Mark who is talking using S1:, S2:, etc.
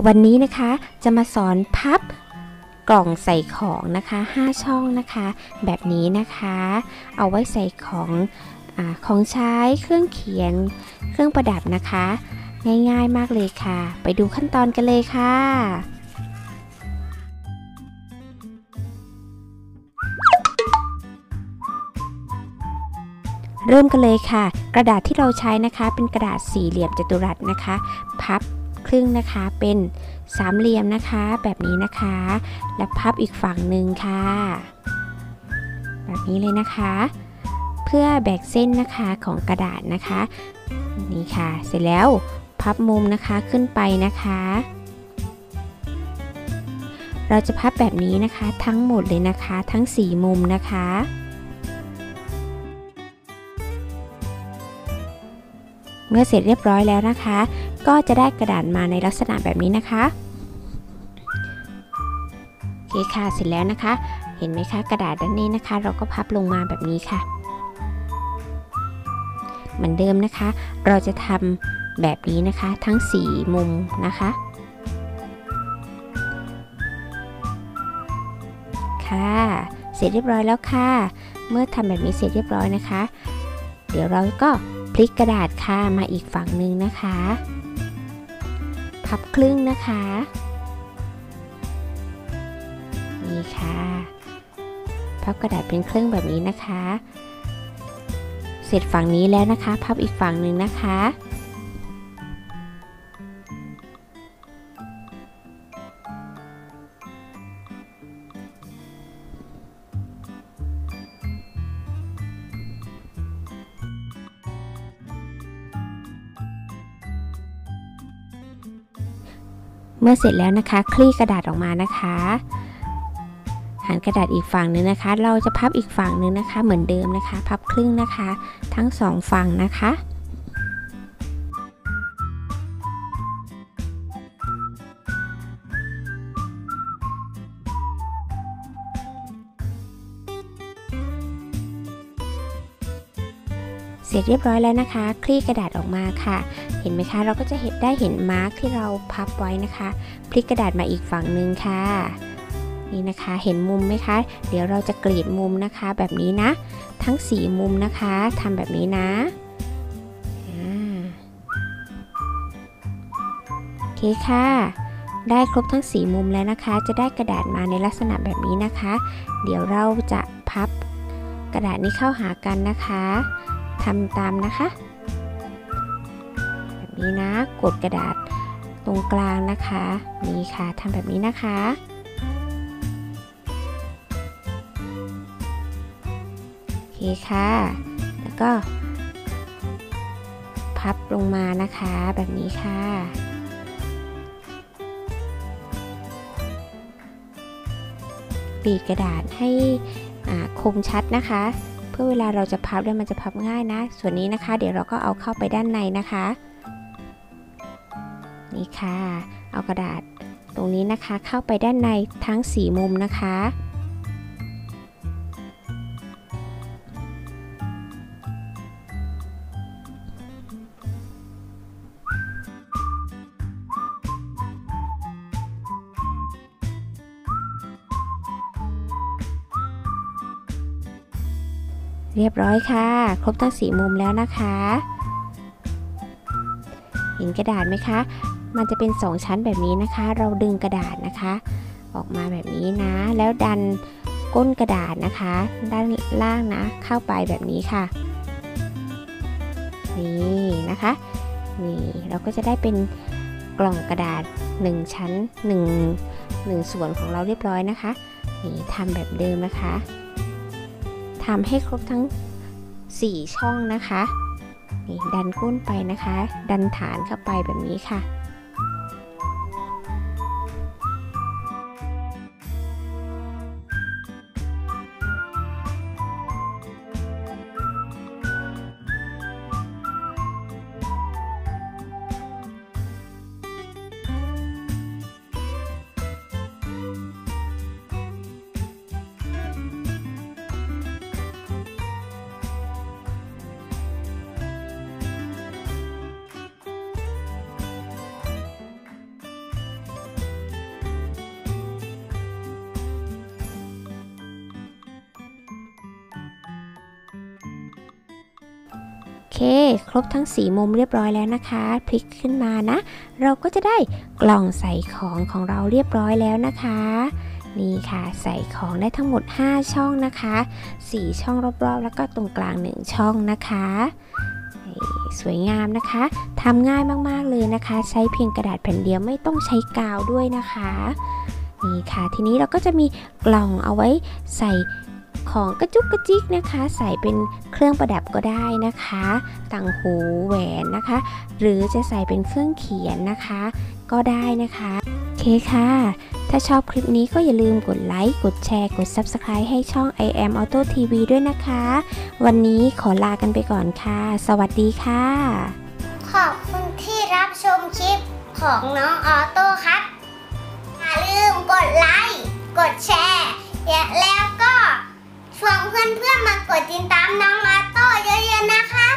S1: วันนี้นะคะจะมาสอนพับกล่องใส่ของนะคะ5ช่องนะคะแบบนี้นะคะเอาไว้ใส่ของใช้เครื่องเขียนเครื่องประดับนะคะง่ายๆมากเลยค่ะไปดูขั้นตอนกันเลยค่ะเริ่มกันเลยค่ะกระดาษที่เราใช้นะคะเป็นกระดาษสี่เหลี่ยมจัตุรัสนะคะพับครึ่งนะคะเป็นสามเหลี่ยมนะคะแบบนี้นะคะและพับอีกฝั่งหนึ่งค่ะแบบนี้เลยนะคะเพื่อแบ่งเส้นนะคะของกระดาษนะคะนี่ค่ะเสร็จแล้วพับมุมนะคะขึ้นไปนะคะเราจะพับแบบนี้นะคะทั้งหมดเลยนะคะทั้ง4มุมนะคะเมื่อเสร็จเรียบร้อยแล้วนะคะก็จะได้กระดาษมาในลักษณะแบบนี้นะคะโอเคค่ะเสร็จแล้วนะคะเห็นไหมคะกระดาษด้านนี้นะคะเราก็พับลงมาแบบนี้ค่ะเหมือนเดิมนะคะเราจะทำแบบนี้นะคะทั้ง4มุมนะคะค่ะเสร็จเรียบร้อยแล้วค่ะเมื่อทำแบบนี้เสร็จเรียบร้อยนะคะเดี๋ยวเราก็พลิกกระดาษค่ะมาอีกฝั่งหนึ่งนะคะพับครึ่งนะคะนี่ค่ะพับกระดาษเป็นครึ่งแบบนี้นะคะเสร็จฝั่งนี้แล้วนะคะพับอีกฝั่งหนึ่งนะคะเมื่อเสร็จแล้วนะคะคลี่กระดาษออกมานะคะหันกระดาษอีกฝั่งนึงนะคะเราจะพับอีกฝั่งนึงนะคะเหมือนเดิมนะคะพับครึ่งนะคะทั้ง2ฝั่งนะคะเสร็จเรียบร้อยแล้วนะคะคลี่กระดาษออกมาค่ะเห็นไหมคะเราก็จะเห็นมาร์กที่เราพับไว้นะคะพลิกกระดาษมาอีกฝั่งหนึ่งค่ะนี่นะคะเห็นมุมไหมคะเดี๋ยวเราจะกรีดมุมนะคะแบบนี้นะทั้ง4มุมนะคะทำแบบนี้นะโอเคค่ะได้ครบทั้ง4มุมแล้วนะคะจะได้กระดาษมาในลักษณะแบบนี้นะคะเดี๋ยวเราจะพับกระดาษนี้เข้าหากันนะคะทำตามนะคะแบบนี้นะกดกระดาษตรงกลางนะคะนี่ค่ะทำแบบนี้นะคะโอเคค่ะแล้วก็พับลงมานะคะแบบนี้ค่ะบีบกระดาษให้คมชัดนะคะเพื่อเวลาเราจะพับมันจะพับง่ายนะส่วนนี้นะคะเดี๋ยวเราก็เอาเข้าไปด้านในนะคะนี่ค่ะเอากระดาษตรงนี้นะคะเข้าไปด้านในทั้ง4มุมนะคะเรียบร้อยค่ะครบทั้ง4มุมแล้วนะคะเห็นกระดาษไหมคะมันจะเป็น2ชั้นแบบนี้นะคะเราดึงกระดาษนะคะออกมาแบบนี้นะแล้วดันก้นกระดาษนะคะด้านล่างนะเข้าไปแบบนี้ค่ะนี่นะคะนี่เราก็จะได้เป็นกล่องกระดาษ1ชั้น1ส่วนของเราเรียบร้อยนะคะนี่ทำแบบเดิมนะคะทำให้ครบทั้ง4ช่องนะคะนี่ดันก้นไปนะคะดันฐานเข้าไปแบบนี้ค่ะเคครบทั้ง4มุมเรียบร้อยแล้วนะคะพลิกขึ้นมานะเราก็จะได้กล่องใส่ของเราเรียบร้อยแล้วนะคะนี่ค่ะใส่ของได้ทั้งหมด5ช่องนะคะ4ช่องรอบๆแล้วก็ตรงกลาง1ช่องนะคะสวยงามนะคะทำง่ายมากๆเลยนะคะใช้เพียงกระดาษแผ่นเดียวไม่ต้องใช้กาวด้วยนะคะนี่ค่ะทีนี้เราก็จะมีกล่องเอาไว้ใส่ของกระจุกกระจิกนะคะใส่เป็นเครื่องประดับก็ได้นะคะต่างหูแหวนนะคะหรือจะใส่เป็นเครื่องเขียนนะคะก็ได้นะคะโอเคค่ะถ้าชอบคลิปนี้ก็อย่าลืมกดไลค์กดแชร์กด Subscribe ให้ช่อง I am Auto TV ด้วยนะคะวันนี้ขอลากันไปก่อนค่ะสวัสดีค่ะ
S2: ขอบคุณที่รับชมคลิปของน้องออโต้ครับอย่าลืมกดไลค์กดแชร์แล้วก็ชวนเพื่อนๆมากดติดตามน้องออโต้เยอะๆนะครับ